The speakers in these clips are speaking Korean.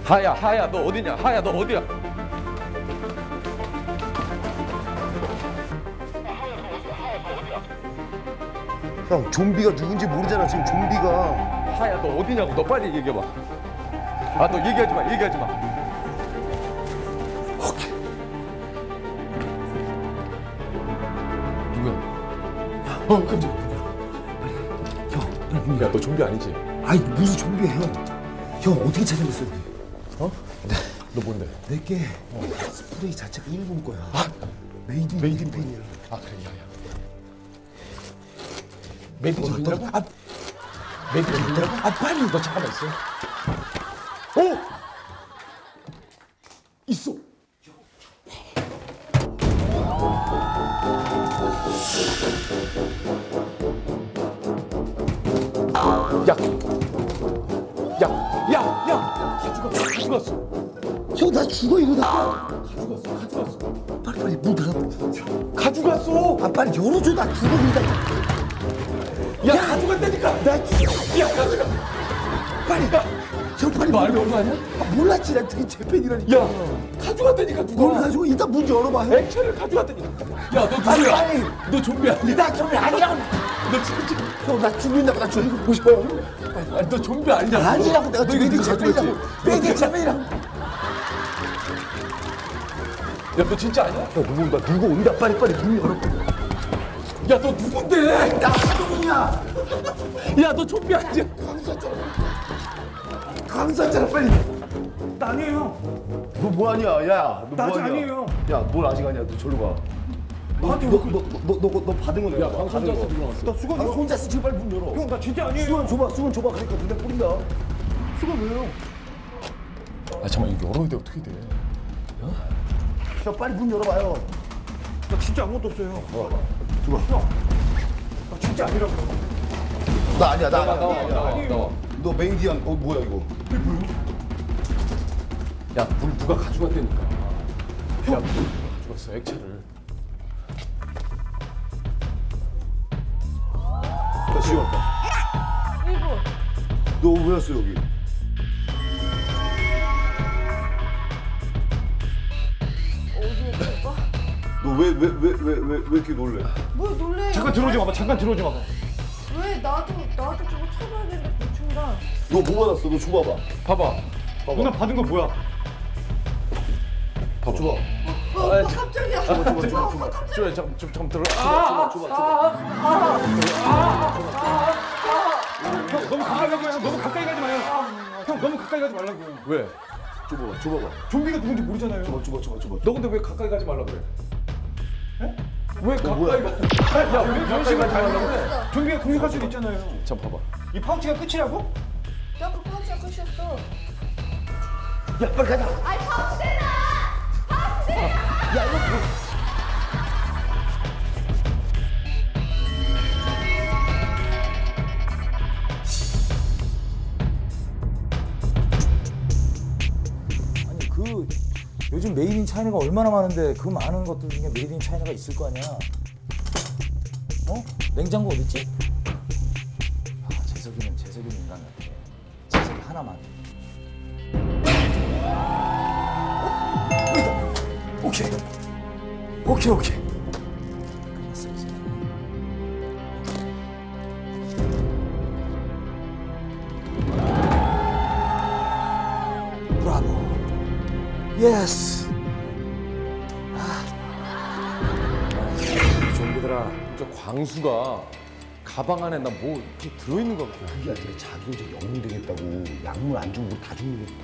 하야, 너 어디냐? 하야, 너 어디야? 형, 좀비가 누군지 모르잖아, 지금 좀비가. 하야, 너 어디냐고? 너 빨리 얘기해봐. 아, 너 얘기하지 마, 얘기하지 마. 오케이. 누구야? 깜짝이야. 형, 야, 너 좀비 아니지? 아이, 무슨 좀비야, 형. 형, 어떻게 찾아냈어, 여기? 어? 너 뭔데? 내게 스프레이 자체가 일본 거야. 메이드 인 필리핀이야. 아, 그래, 야야. 메이드 인 필리핀이라고? 아, 메이드 인 필리핀이라고? 아, 빨리. 너 잠깐만 있어. 오! 있어. 야! 가져갔어. 형, 나 죽어, 이거 나. 가져갔어. 빨리, 문 닫아. 가져갔어. 아, 빨리 열어줘, 나 죽어, 이거. 야, 가져갔다니까. 야, 가져가. 빨리. 형, 빨리. 너 알고 온거 아니야? 아, 몰랐지, 나 되게 재팬이라니까. 야, 가져갔다니까 누가? 뭘 가지고 일단 문 열어봐, 형. 액체를 가져갔다니까. 야, 너 누구야? 빨리. 너 좀비 아니야? 나 좀비 아니라고. 너 진짜. 형, 나 죽는다고, 나 죽이고 보셔요. 아니, 너 좀비 아니냐고. 아니라고, 내가 너 이거 메이드 누가 가져갔지? 재팬이라고. 메이드 재팬이라고. 야, 너 진짜 아니야? 야, 누구 온다, 빨리 문 열어. 야, 너 누군데? 나 하동이야. 야, 너 좀비 아니야? 강사잖아, 빨리. 나 아니에요. 너 뭐 하냐, 야. 너 나 뭐 아직 하냐. 아니에요. 야, 뭘 아직 아니야, 너 절로 가. 너 받은 거 내가. 야, 방송 잤어, 들어왔어. 나 수건. 아, 혼자 쓰지, 빨리 문 열어. 형, 나 진짜 아니에요. 수건 줘봐. 그러니까 눈에 뿌린다. 수건 왜요? 아, 잠깐만, 이거 열어야 돼, 어떻게 돼? 형, 빨리 문 열어봐요. 나 진짜 아무것도 없어요. 들어와. 나 진짜 아니라고. 나 아니야, 나 나와. 너 메이디안, 뭐야, 이거? 야, 물 누가 가져갔다니까. 야, 물 누가 가져갔어, 액체를. 나 지금. 너 왜 왔어, 여기? 어디에 오빠? 너 왜 이렇게 놀래? 뭐 놀래? 잠깐 들어오지 마봐. 잠깐 들어오지 마봐. 왜 나도 저거 쳐봐야 되는데 보충가. 너 뭐 받았어? 너 줘봐봐. 봐봐. 누나 받은 거 뭐야? 봐봐. 줘봐. 오빠 깜짝이야. 좀 잠깐 들어. 형 너무 가까이 가지 마요. 너무 가까이 가지 마요. 형 너무 가까이 가지 말라고. 왜? 줘봐봐. 좀비가 누군지 모르잖아요. 줘봐. 너 근데 왜 가까이 가지 말라 그래? 왜 가까이 뭐야? 가? 야, 왜 그런 가까이 식으로 가지 말라 그래? 다니는 좀비가 공격할 수도 있잖아요. 잠깐 봐봐. 이 파우치가 끝이라고? 나그 파우치가 끝이었어. 야, 빨리 가자. 아이 파우치나! 야, 이거 뭐. 아니 그 요즘 메이드 인 차이나가 얼마나 많은데 그 많은 것들 중에 메이드 인 차이나가 있을 거 아니야? 어? 냉장고 어딨지? 아, 재석이는 인간 같아. 재석이 하나만. 오케이. 끝났어 이제. 브라보. 예스. 좀비들아, 저 광수가 가방 안에 나 뭐 이렇게 들어있는 거 같아. 그게 아니라 자기 이제 영웅 되겠다고 약물 안 주면 우리 다 죽는 거야.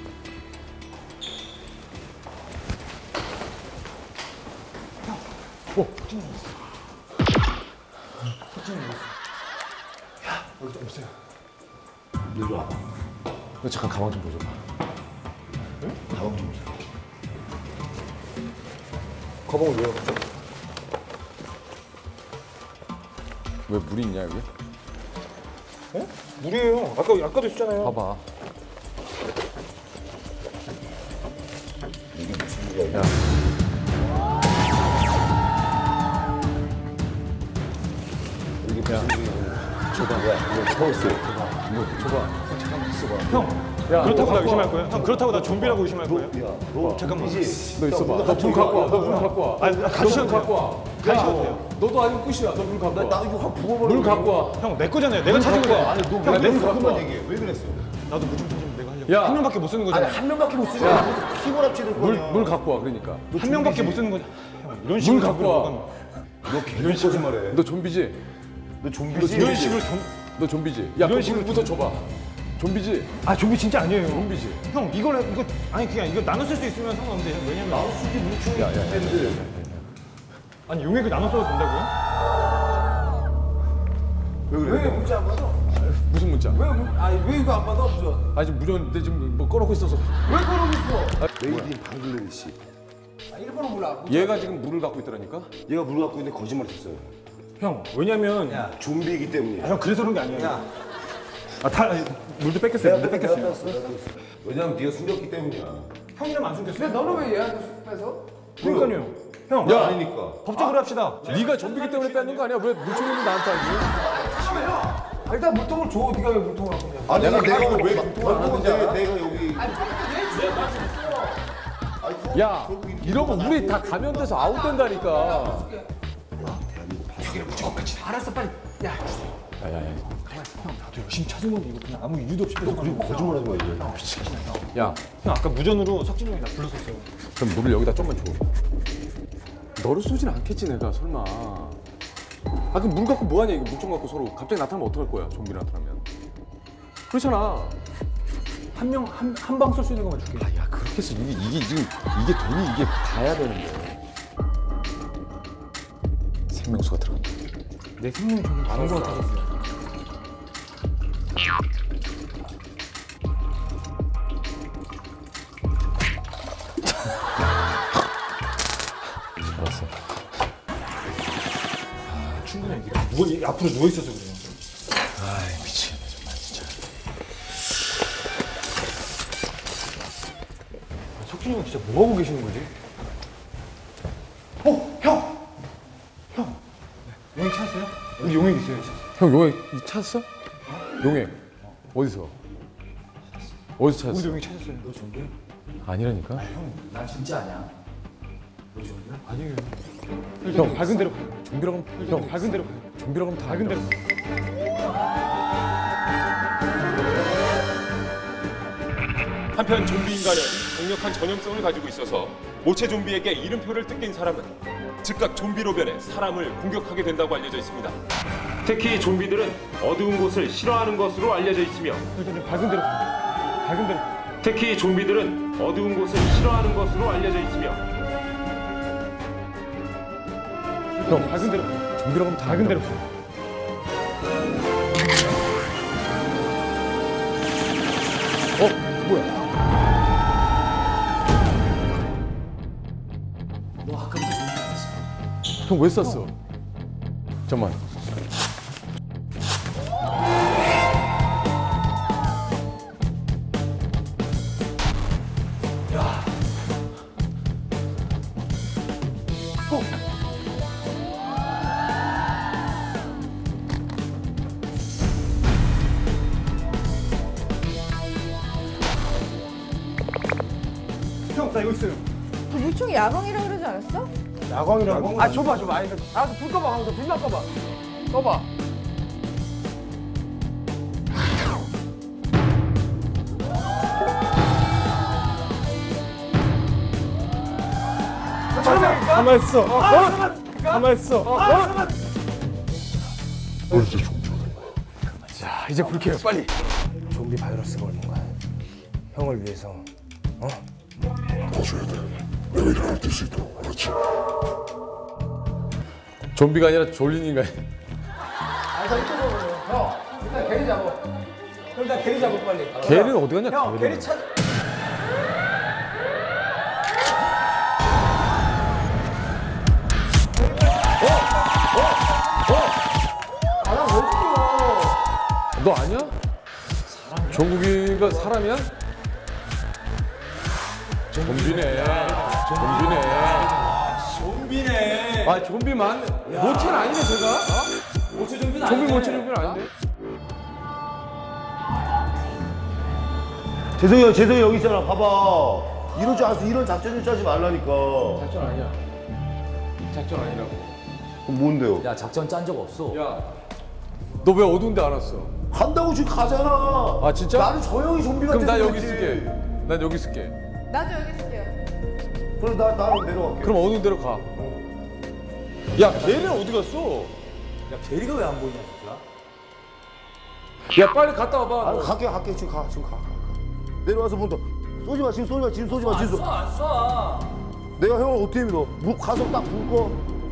여기 없어요. 일로 와봐. 너 잠깐 가방 좀 보여줘봐. 가방 좀 보자. 가방을 왜 열었어? 왜 물이 있냐 여기? 물이에요. 아까도 있었잖아요. 봐봐. 이게 무슨 일이야? 야. 이게 무슨 일이야? 줘봐. 뭐야? 이거 퍼스. 이거 줘봐. 잠깐 있어봐. 형 야, 그렇다고 나 의심할 거야? 형 그렇다고 나 좀비라고 의심할 거예요? 너 잠깐만. 너 있어봐. 너 물 갖고 와. 너 물 갖고 와. 아니 가셔도 돼요. 갖고 와. 가셔도 돼요. 너도 아니면 끝이야. 너 물 갖고 와. 나 이거 확 부어버려. 물 갖고 와. 형 내 거잖아요. 내가 찾은 거야. 아니 너 야, 왜 물 갖고 그것만 와. 얘기해? 왜 그랬어? 나도 물좀 찾으면 내가 하려고. 야. 한 명밖에 못 쓰는 아니 거잖아. 한 명밖에 못 쓰냐? 키고 납치될 거냐? 물 갖고 와. 그러니까. 한 명밖에 못 쓰는 거잖아. 형, 이런 물 식으로 갖고 와. 너 계속 거짓말해. 너 좀비지? 너 좀비지? 이런 식으로 너 좀비지? 야, 이런 그 물부터 줘봐. 좀비지? 아 좀비 진짜 아니에요. 좀비지? 형 이거 아니 그냥 이거 나눠 쓸 수 있으면 상관없는데 왜냐면 나우수지 물총이 야, 야, 야. 있는데. 아니 용액을 나눠 써도 된다고요? 왜 그래? 문자 안 받아? 무슨 문자? 왜 이거 안 받아 무전? 아니, 지금 무전, 내 지금 뭐 꺼놓고 있어서. 왜 그러고 있어? 메이드 인 방글라데시. 일본어 몰라. 얘가 지금 물을 갖고 있더라니까? 얘가 물 갖고 있는데 거짓말 했어요. 형 왜냐면 좀비이기 때문이야. 형 그래서 그런 게 아니에요. 야. 물도 뺏겼어요. 물도 내가 뺏겼어요. 뺐어. 왜냐면 네가 숨겼기 때문이야. 형이라면 안 숨겼어요. 근데 너는 왜 얘한테 뺏어? 그러니까요. 형 야. 아니니까. 법적으로 합시다. 네가 좀비기 때문에 뺏는 거 아니야? 왜 물총이는 나한테 아니지? 일단 물통을 줘. 네가 왜 물통을 갖고 있냐? 아니 내가 이거 왜 왜 방통을 안 하는지 내가 여기. 야, 이러면 우리 다 감염돼서 아웃된다니까. 알았어 빨리. 야. 나도 열심히 찾은 건데 이거 그냥 아무 이유도 없이 뺏어. 그리고 거짓말하지 마 이제. 야, 형 아까 무전으로 석진이 형이 나 불렀었어요. 그럼 물을 여기다 좀만 줘. 너를 쏘진 않겠지, 내가 설마. 아, 그럼 물 갖고 뭐하냐, 이거 물총 갖고 서로. 갑자기 나타나면 어떡할 거야, 좀비 나타나면. 그렇잖아. 한 방 쏠 수 있는 것만 줄게. 아, 야, 그렇게 해서 이게 지금, 이게 되니 이게 가야 되는데. 생명수가 들어간다. 내 생명이 점점 다른 것 같아졌어요. 알았어. 충분해. 앞으로 누워 있어서 그래요. 아이, 미치겠네, 정말, 진짜. 석진이 형 진짜 뭐 하고 계시는 거지? 형! 용액 찾았어요? 우리 용액 있어요. 형, 용액 찾았어? 용액. 어디서? 어디서 찾았어? 우리도 용액 찾았어요. 너 좋은데? 아니라니까? 난 진짜 아니야. 아니에요. 형, 밝은 대로 가요. 좀비라고 하면, 형, 밝은 대로 가요. 좀비라고 하면 다 밝은 대로. 한편 좀비 인간은 강력한 전염성을 가지고 있어서 모체 좀비에게 이름표를 뜯긴 사람은 즉각 좀비로 변해 사람을 공격하게 된다고 알려져 있습니다. 특히 좀비들은 어두운 곳을 싫어하는 것으로 알려져 있으며 일단 밝은 대로 가요. 밝은 대로. 특히 좀비들은 어두운 곳을 싫어하는 것으로 알려져 있으며 형, 밝은 대로 가요. 좀비라고 하면 다 밝은 대로 가요. 뭐야? 너 아까부터 좀비 안 했어. 형 왜 쐈어? 잠깐만. 형, 나 이거 있어요. 그 물총 야광이라 그러지 않았어? 야광이라고? 아 줘봐. 아니 알았어 불 꺼봐. 하면서 불만 꺼봐. 꺼봐. 가만 있어. 가만 있어. 자 이제 불 켜요 빨리. 좀비 바이러스가 걸린 거야. 형을 위해서. 좀비가 아니라 졸린 인간. 형 일단 개리 잡어. 일단 개리 잡어 빨리. 걔는 어디 갔냐? 형 개리 찾. 너 아니야? 종국이가 사람이야? 좀비네. 좀비네. 좀비네. 아, 좀비만. 모체는 아니네, 제가. 모체 좀비는 좀비 모체 좀비는 아닌데. 재성이 여기 있잖아. 봐봐. 이럴 줄 알았어. 이런 작전을 짜지 말라니까. 작전 아니야. 작전 아니라고. 그럼 뭔데요? 야 작전 짠 적 없어. 야, 너 왜 어두운데 안 왔어? 간다고 지금 가잖아. 아 진짜? 나는 저 형이 좀비 같아서 그럼 나 여기 그랬지. 있을게. 난 여기 있을게. 나도 여기 있을게요. 그럼 나랑 내려갈게. 그럼 어두운 데로 가. 야, 걔는 어디 갔어? 야 게리가 왜 안 보이냐 진짜? 야, 빨리 갔다 와봐. 아, 갈게. 지금 가. 내려와서 문다. 쏘지 마. 지금 쏘지 마. 안 쏴. 내가 형을 어떻게 믿어? 가서 딱 불 거.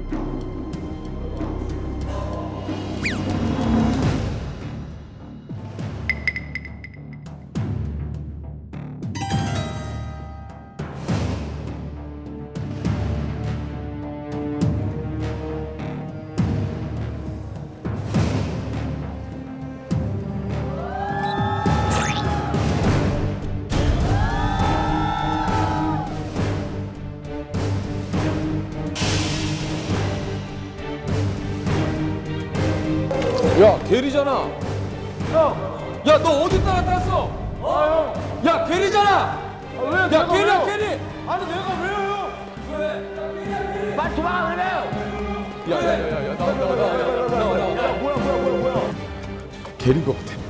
야, 게리잖아. 야, 너 어디 나갔어? 야, 게리잖아. 야, 게리야, 게리. 아니 내가 왜요? 빨리 도망가 그러면. 야, 나와. 뭐야? 게린 것 같아.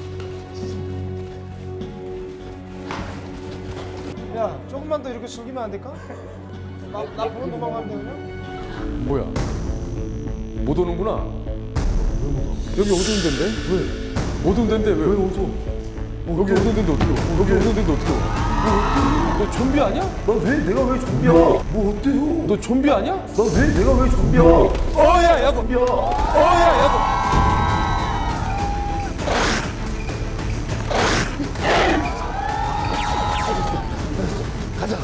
야, 조금만 더 이렇게 즐기면 안 될까? 나 보고 도망가면 돼 그냥? 뭐야? 못 오는구나. 여기 어두운 데인데? 왜? 어두운 데인데 왜? 어두워? 여기 어두운 데인데 어떻게 와? 여기 어두운 데인데 어떻게 와? 너 좀비 아니야? 내가 왜 좀비야? 뭐 어때요? 너 좀비 아니야? 내가 왜 좀비야? 야, 야구. 좀비야. 야, 야구. 가자.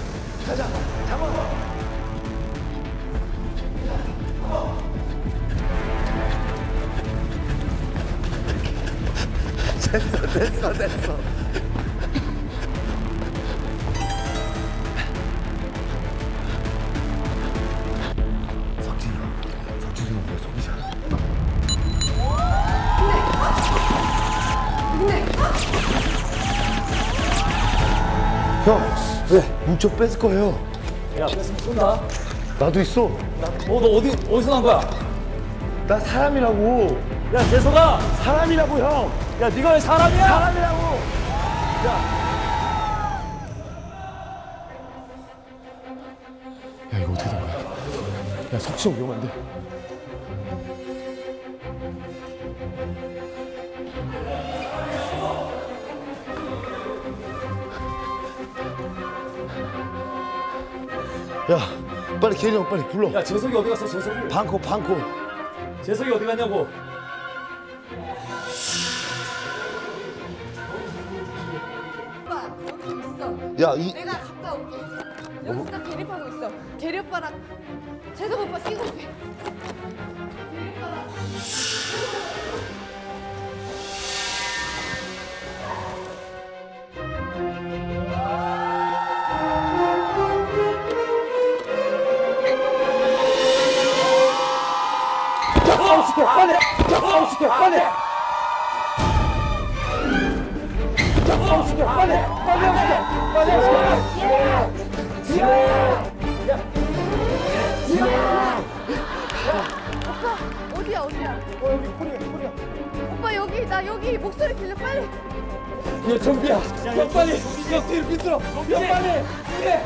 됐어. 석진이가 왜 속이잖아. 형, 왜? 뭉쳐 뺏을 거예요. 야 뺐으면 쏜다. 나도 있어. 너 어디서 난 거야? 나 사람이라고. 야 재석아. 사람이라고 형. 야 네가 왜 사람이야? 사람이라고. 야, 이거 어떻게 된 거야? 야, 석진 위험한데. 야, 빨리 개리 형 빨리 불러. 야 재석이 어디 갔어 재석이? 방코. 재석이 어디 갔냐고? 오빠 여기 있어. 야, 내가 갔다 올게. 여기서 딱 대립하고 있어. 게리 오빠랑 재석 오빠 뛰고 올게. 게리 오빠랑. 오빠 어디야? 여기 코리아. 오빠 여기 나 여기 목소리 들려 빨리. 야, 좀비야. 야, 빨리. 야, 뒤로 비틀어. 야, 빨리. 그래.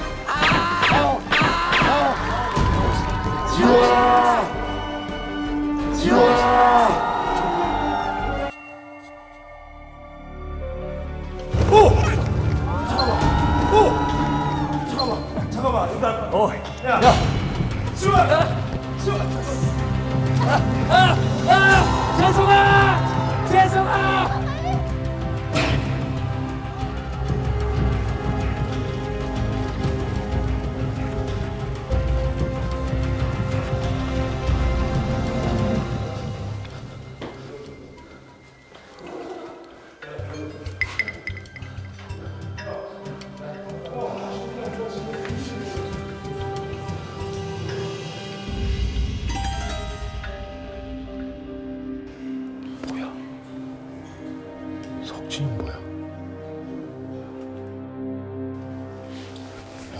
재석아.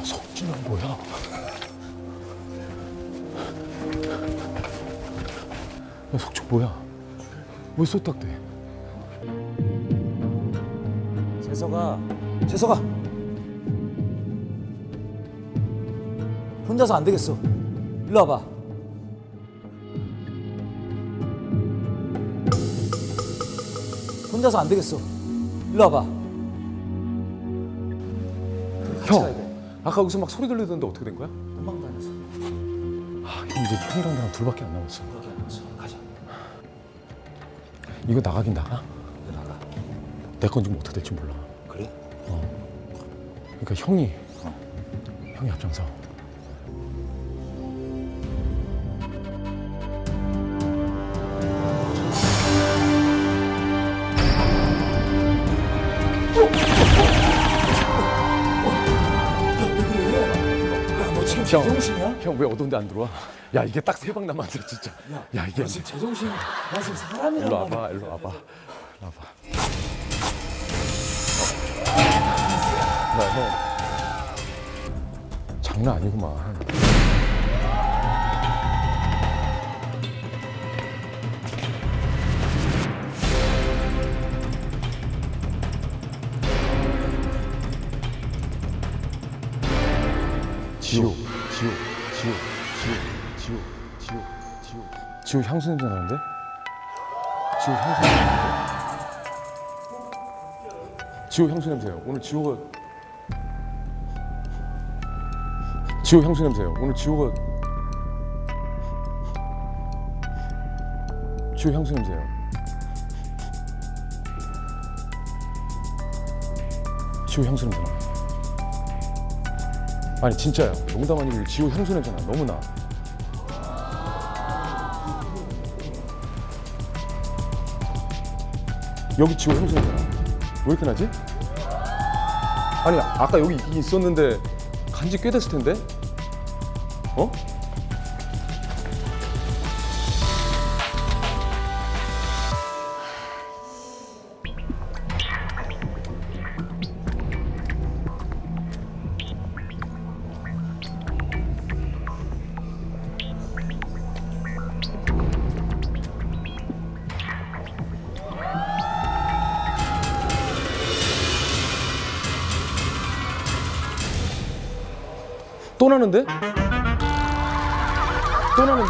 석진은 뭐야? 야, 석진 뭐야? 왜 쏘딱대? 재석아, 재석아. 혼자서 안 되겠어. 일로 와봐. 혼자서 안 되겠어. 일로 와봐. 같이 가야 돼. 형, 아까 여기서 막 소리 들리던데 어떻게 된 거야? 도망 다녔어. 아, 형 이제 형이랑 나랑 둘밖에 안 남았어. 그렇게 안 했어. 가자. 이거 나가긴 나가? 나가. 내 건 지금 어떻게 될지 몰라. 그래? 그러니까 형이 앞장서. 너 지금 제정신이야? 형 왜 어두운데 안 들어와? 야 이게 딱 세 방 남았어 진짜. 야 이게. 너 지금 제정신. 나 지금 사람이란 일로 말이야. 와봐, 일로 와봐, 일로 와봐. 나 형 장난 아니구만. 지호 향수 냄새 나는데? 지호 향수 냄새 나는데? 지호 향수 냄새요. 오늘 지호 향수 냄새요. 오늘 지호 향수 냄새요. 지호 향수 냄새 나. 아니 진짜야. 농담 아니고 지호 향수 냄새 나. 너무 나. 여기 지호 향수 냄새 나. 왜 이렇게 나지? 아니 아까 여기 있었는데 간지 꽤 됐을 텐데? 어? 또 나는데? 또 나는데?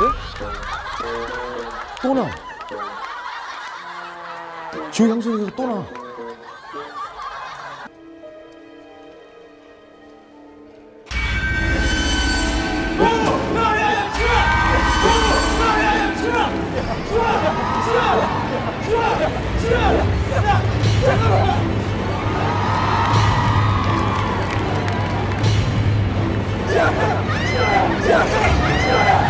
또 나. 지호 향수 냄새가 또 나. 야!